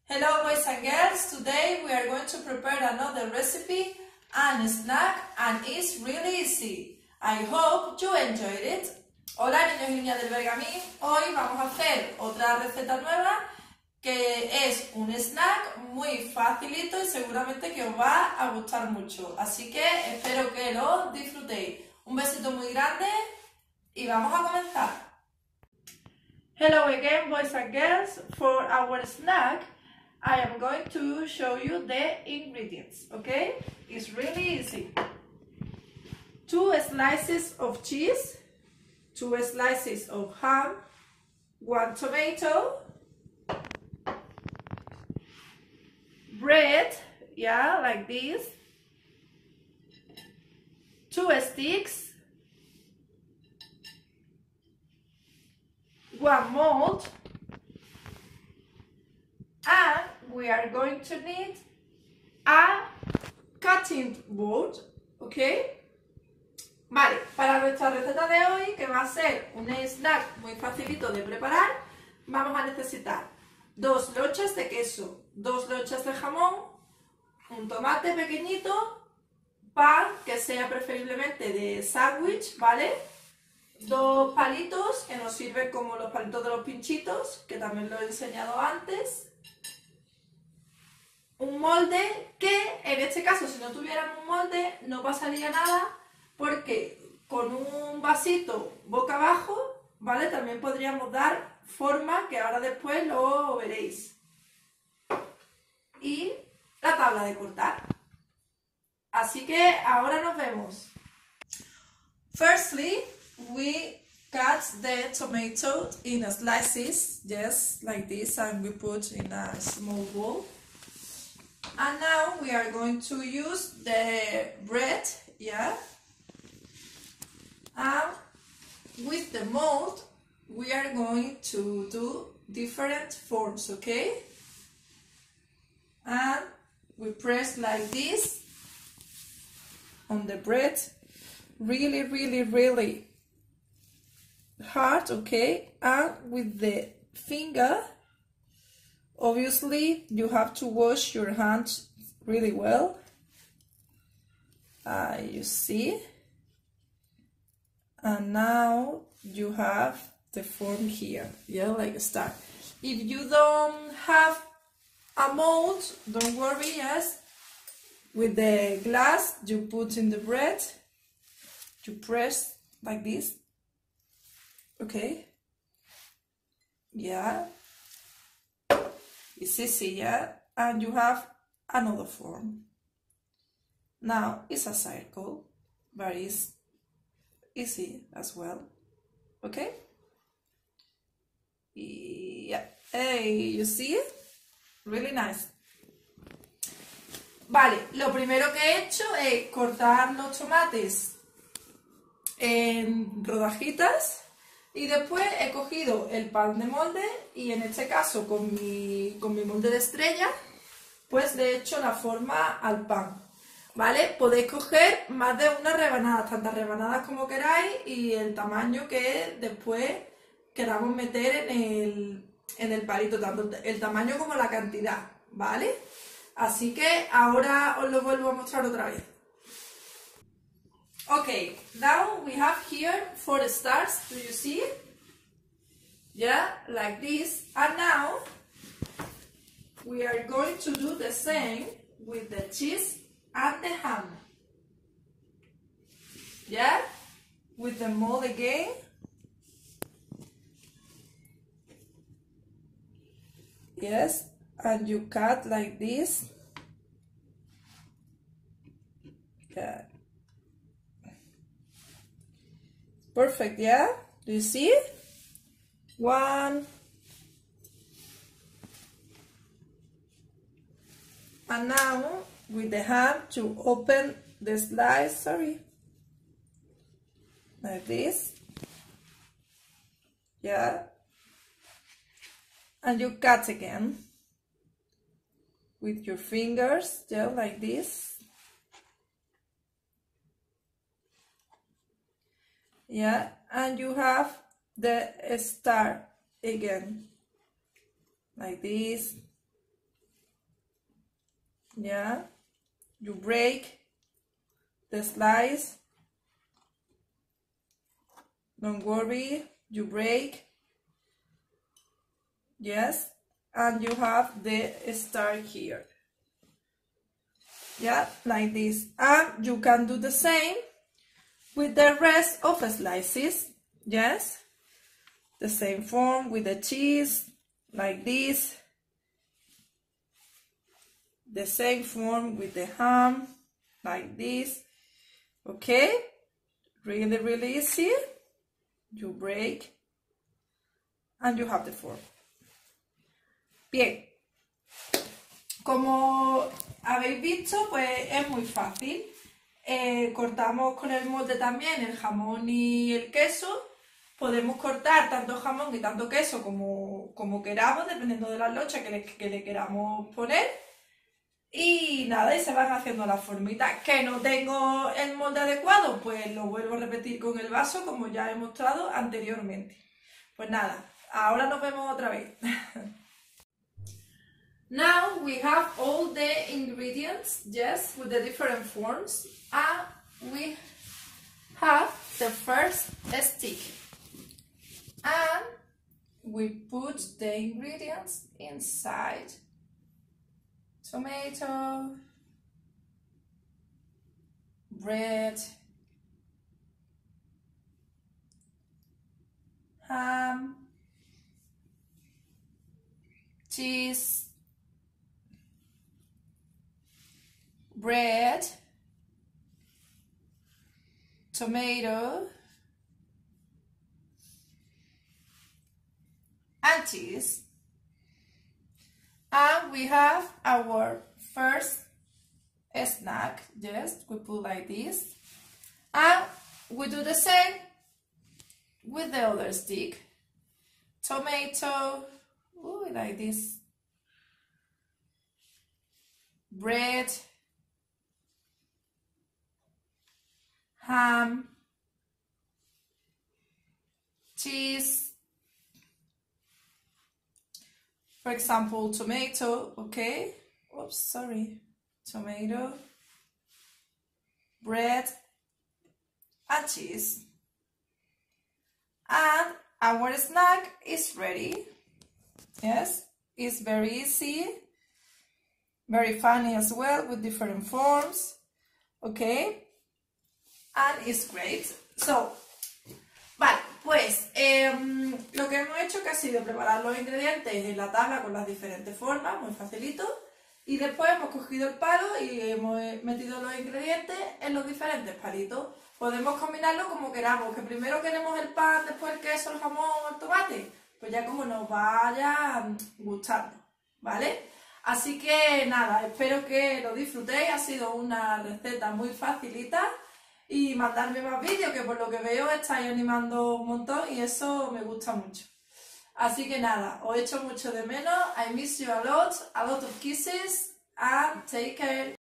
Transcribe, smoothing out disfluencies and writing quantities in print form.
Hello boys and girls, today we are going to prepare another recipe and snack and it's really easy. I hope you enjoyed it. Hola niños y niñas del Bergamín, hoy vamos a hacer otra receta nueva que es un snack muy facilito y seguramente que os va a gustar mucho. Así que espero que lo disfrutéis. Un besito muy grande y vamos a comenzar. Hello again boys and girls, for our snack I am going to show you the ingredients, okay? It's really easy. 2 slices of cheese, 2 slices of ham, 1 tomato, bread, yeah, like this, 2 sticks, 1 mold, and we are going to need a cutting board, ¿ok? Vale, para nuestra receta de hoy, que va a ser un snack muy facilito de preparar, vamos a necesitar 2 lonchas de queso, 2 lonchas de jamón, un tomate pequeñito, pan que sea preferiblemente de sándwich, ¿vale? 2 palitos que nos sirven como los palitos de los pinchitos, que también lo he enseñado antes. Un molde que, en este caso, si no tuviéramos un molde, no pasaría nada, porque con un vasito boca abajo, ¿vale? También podríamos dar forma, que ahora después lo veréis. Y la tabla de cortar. Así que ahora nos vemos. Firstly, we cut the tomato in slices, just like this, and we put in a small bowl. And now we are going to use the bread, yeah? And with the mold, we are going to do different forms, okay? And we press like this on the bread, really hard, okay? And with the finger, obviously, you have to wash your hands really well. You see? And now you have the form here, yeah, like a star. If you don't have a mold, don't worry, yes. With the glass, you put in the bread, you press like this, okay? Yeah. It's easy, yeah? And you have another form. Now it's a circle, but it's easy as well. Okay? Yeah. Hey, you see it? Really nice. Vale, lo primero que he hecho es cortar los tomates en rodajitas. Y después he cogido el pan de molde y en este caso con mi molde de estrella, pues le he hecho la forma al pan, ¿vale? Podéis coger más de una rebanada, tantas rebanadas como queráis y el tamaño que después queramos meter en el palito, tanto el tamaño como la cantidad, ¿vale? Así que ahora os lo vuelvo a mostrar otra vez. Okay, now we have here 4 stars, do you see? Yeah, like this. And now we are going to do the same with the cheese and the ham. Yeah, with the mold again. Yes, and you cut like this. Yeah. Perfect, yeah? Do you see? 1. And now, with the hand, to open the slice, sorry. Like this. Yeah. And you cut again. With your fingers, yeah, like this. Yeah, and you have the star again, like this. yeah, you break the slice, don't worry, you break, yes, and you have the star here, yeah, like this. And you can do the same with the rest of the slices, yes, the same form with the cheese, like this, the same form with the ham, like this, okay, really easy. You break and you have the form. Bien, como habéis visto, pues es muy fácil. Cortamos con el molde también el jamón y el queso. Podemos cortar tanto jamón y tanto queso como queramos, dependiendo de las lochas que le queramos poner. Y nada, y se van haciendo las formitas. Que no tengo el molde adecuado, pues lo vuelvo a repetir con el vaso, como ya he mostrado anteriormente. Pues nada, ahora nos vemos otra vez. Now we have all the ingredients, yes, with the different forms, and we have the first stick. And we put the ingredients inside. Tomato, bread, ham, cheese, bread, tomato, and cheese. And we have our first snack, yes, we put like this. And we do the same with the other stick. Tomato, ooh, like this. Bread, ham, cheese, for example, tomato, okay, oops, sorry, tomato, bread, and cheese. And our snack is ready. Yes, it's very easy, very funny as well, with different forms, okay, and it's great. So, vale, pues lo que hemos hecho que ha sido preparar los ingredientes en la tabla con las diferentes formas, muy facilito, y después hemos cogido el palo y hemos metido los ingredientes en los diferentes palitos. Podemos combinarlo como queramos, que primero queremos el pan, después el queso, el jamón o el tomate, pues ya como nos vaya gustando, ¿vale? Así que nada, espero que lo disfrutéis, ha sido una receta muy facilita. Y mandarme más vídeos, que por lo que veo estáis animando un montón y eso me gusta mucho. Así que nada, os echo mucho de menos. I miss you a lot of kisses, and take care.